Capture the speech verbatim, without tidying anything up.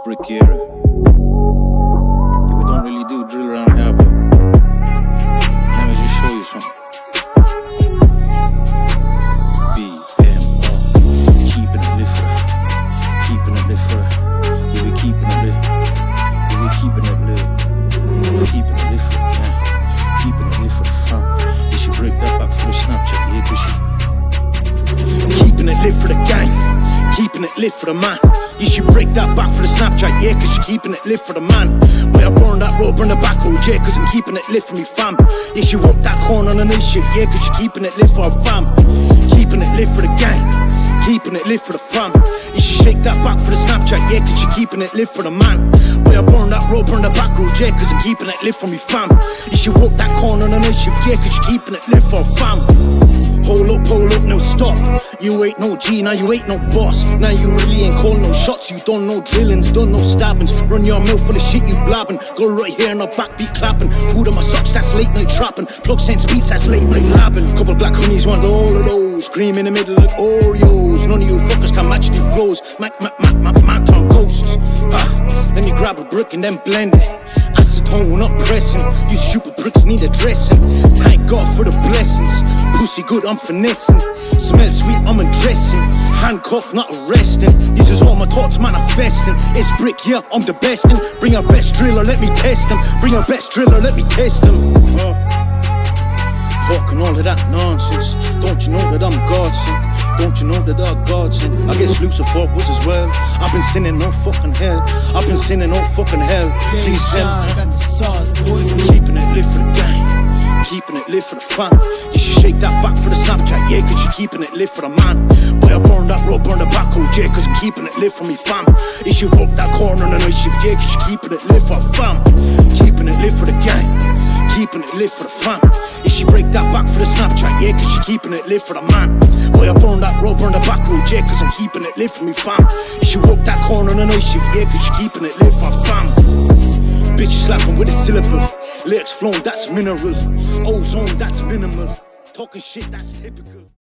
Brick era. Yeah, we don't really do drill around here, but let me just show you something. B M R, keeping it lit for it, keeping it lit for it. Yeah, we keeping it lit. Yeah, we keeping it lit. Keeping it lit for it, yeah. Keeping it lit for the fun. You should break that back for the Snapchat, yeah, cause she keeping it lit for the gang. Keeping it lit for the man. You should break that back for the Snapchat, yeah, cause you're keeping it lit for the man. Boy, I burn that road, burn the back road, yeah, cause I'm keeping it lit for me fam. You should walk that corner on the night shift, yeah, cause you're keeping it lit for our fam. Keeping it lit for the gang, keeping it lit for the fam. You should shake that back for the Snapchat, yeah, cause you're keeping it lit for the man. Boy, I burn that road, burn the back road, yeah, cause I'm keeping it lit for me fam. You should walk that corner on the night shift, yeah, cause you're keeping it lit for our fam. Hold up, hold up, no stop. You ain't no G, now you ain't no boss. Now you really ain't calling no shots. You done no drillings, done no stabbings. Run your mouth full of shit you blabbing. Go right here and the back beat clapping. Food on my socks, that's late night trapping. Plug sense beats, that's late night labbing. Couple black honeys want all of those. Cream in the middle like Oreos. None of you fuckers can match the flows. Mac, mac, mac, mac, man turn ghost. Ah, then you grab a brick and then blend it. Acetone, we're not pressing. You stupid bricks need a dressing. Thank God for the blessings. Pussy good, I'm finessing. Smell sweet, I'm undressing. Handcuffed, not arresting. This is all my thoughts manifesting. It's brick, yeah, I'm the best in. Bring your best driller, let me test him. Bring your best driller, let me test him. uh, Talking all of that nonsense. Don't you know that I'm God sent? Don't you know that I'm God sent? I guess Lucifer was as well. I've been sinning no fucking hell. I've been sinning no fucking hell. Please help me. Keeping it lit for the gang. Keeping it lit for the fam. You should shake that back for the Snapchat, yeah, cause you're keeping it lit for the man. Boy, I burn that road, burn the back road, yeah, cause I'm keeping it lit for me fam. You should walk that corner on the night shift, yeah, cause you're keeping it lit for a fam. Keeping it lit for the gang, keeping it lit for the fam. You should break that back for the Snapchat, yeah, cause you're keeping it lit for the man. Boy, I burn that road, burn the back road, yeah, cause I'm keeping it lit for me fam. You should walk that corner on the night shift, yeah, cause you're keeping it lit for a fam. Bitch slapping with a syllable. Lyrics flowing, that's mineral. Ozone, that's minimal. Talking shit, that's typical.